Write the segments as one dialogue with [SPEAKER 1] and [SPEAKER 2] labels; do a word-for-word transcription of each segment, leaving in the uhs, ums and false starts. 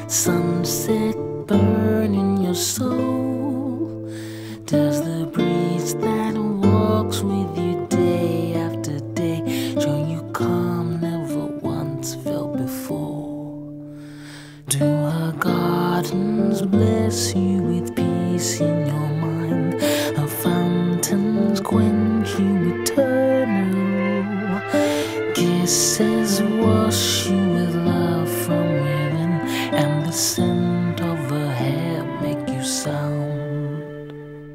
[SPEAKER 1] sunset burn in your soul? Does the breeze that walks with you day after day show you calm never once felt before? Do her gardens bless you with peace in your mind? Her fountains quench you eternal? Kisses wash you with love from within, and the scent of her hair make you sound.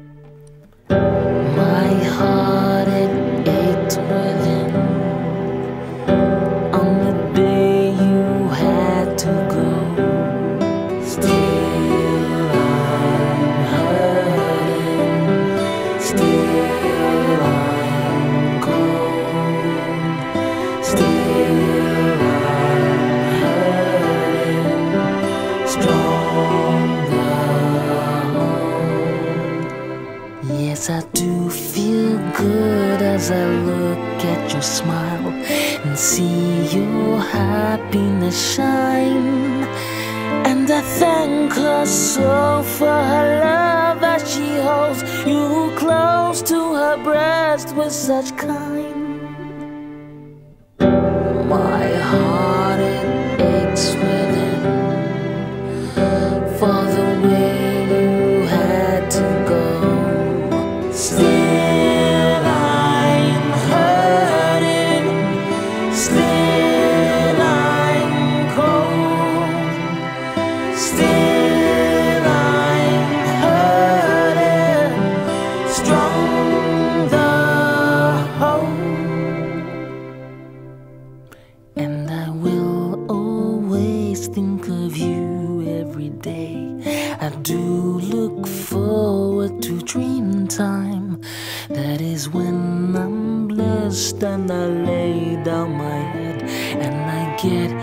[SPEAKER 1] My heart it ached within on the day you had to go. Still I'm hurting, still I'm cold, still I'm hurting, stronger. Yes, I do feel good as I look at your smile and see your happiness shine. And I thank her so for her love as she holds you close to her breast with such kind. My heart it aches within for the way you had to go. Still I'm hurting, still I'm cold, still I'm hurting, strong the whole. And I will always think of you every day. I do look forward to dream time. That is when I'm blessed and I lay down my head and I get